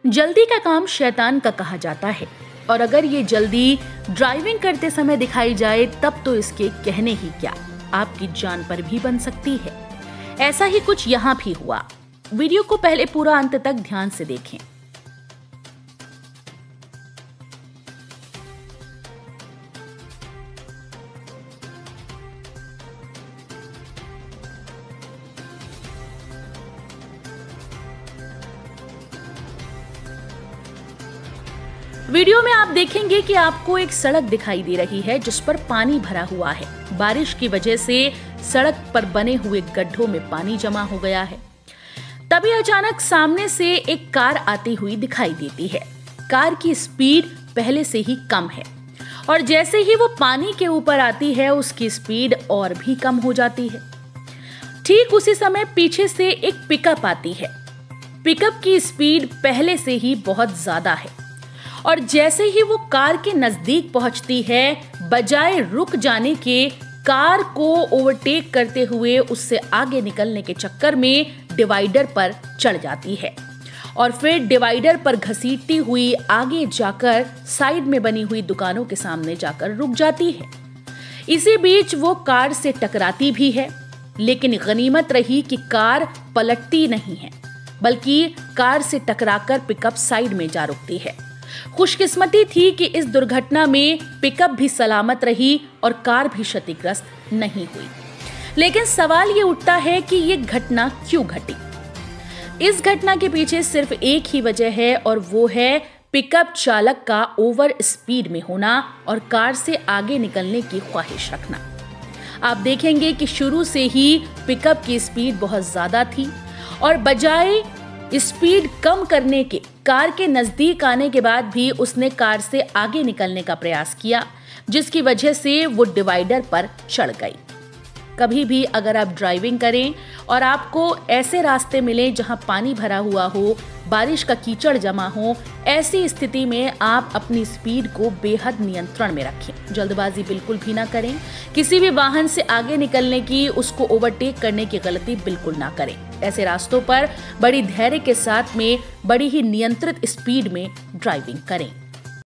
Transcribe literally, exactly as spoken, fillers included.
जल्दी का काम शैतान का कहा जाता है और अगर ये जल्दी ड्राइविंग करते समय दिखाई जाए तब तो इसके कहने ही क्या, आपकी जान पर भी बन सकती है। ऐसा ही कुछ यहाँ भी हुआ। वीडियो को पहले पूरा अंत तक ध्यान से देखें। वीडियो में आप देखेंगे कि आपको एक सड़क दिखाई दे रही है जिस पर पानी भरा हुआ है। बारिश की वजह से सड़क पर बने हुए गड्ढों में पानी जमा हो गया है। तभी अचानक सामने से एक कार आती हुई दिखाई देती है। कार की स्पीड पहले से ही कम है और जैसे ही वो पानी के ऊपर आती है उसकी स्पीड और भी कम हो जाती है। ठीक उसी समय पीछे से एक पिकअप आती है। पिकअप की स्पीड पहले से ही बहुत ज्यादा है और जैसे ही वो कार के नजदीक पहुंचती है, बजाय रुक जाने के कार को ओवरटेक करते हुए उससे आगे निकलने के चक्कर में डिवाइडर पर चढ़ जाती है और फिर डिवाइडर पर घसीटती हुई आगे जाकर साइड में बनी हुई दुकानों के सामने जाकर रुक जाती है। इसी बीच वो कार से टकराती भी है, लेकिन गनीमत रही कि कार पलटती नहीं है, बल्कि कार से टकराकर पिकअप साइड में जा रुकती है। खुशकिस्मती थी कि इस दुर्घटना में पिकअप भी सलामत रही और कार भी क्षतिग्रस्त नहीं हुई। लेकिन सवाल ये उठता है कि ये घटना क्यों घटी। इस घटना के पीछे सिर्फ एक ही वजह है और वो है पिकअप चालक का ओवर स्पीड में होना और कार से आगे निकलने की ख्वाहिश रखना। आप देखेंगे कि शुरू से ही पिकअप की स्पीड बहुत ज्यादा थी और बजाय स्पीड कम करने के कार के नजदीक आने के बाद भी उसने कार से आगे निकलने का प्रयास किया, जिसकी वजह से वो डिवाइडर पर चढ़ गई। कभी भी अगर आप ड्राइविंग करें और आपको ऐसे रास्ते मिले जहां पानी भरा हुआ हो, बारिश का कीचड़ जमा हो, ऐसी स्थिति में आप अपनी स्पीड को बेहद नियंत्रण में रखें। जल्दबाजी बिल्कुल भी ना करें। किसी भी वाहन से आगे निकलने की, उसको ओवरटेक करने की गलती बिल्कुल ना करें। ऐसे रास्तों पर बड़ी धैर्य के साथ में बड़ी ही नियंत्रित स्पीड में ड्राइविंग करें।